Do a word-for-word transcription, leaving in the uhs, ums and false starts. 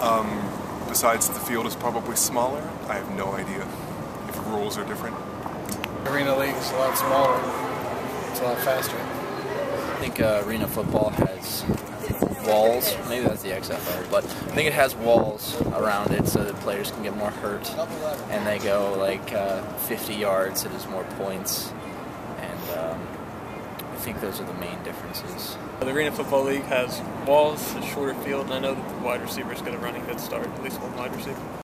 Um, besides, the field is probably smaller. I have no idea if rules are different. Arena league is a lot smaller. It's a lot faster. I think uh, arena football has walls. Maybe that's the X F L, but I think it has walls around it so that players can get more hurt, and they go like uh, fifty yards, so there's more points, and um, I think those are the main differences. The Arena Football League has walls, a shorter field, and I know that the wide receiver is going to run a good start, at least one wide receiver.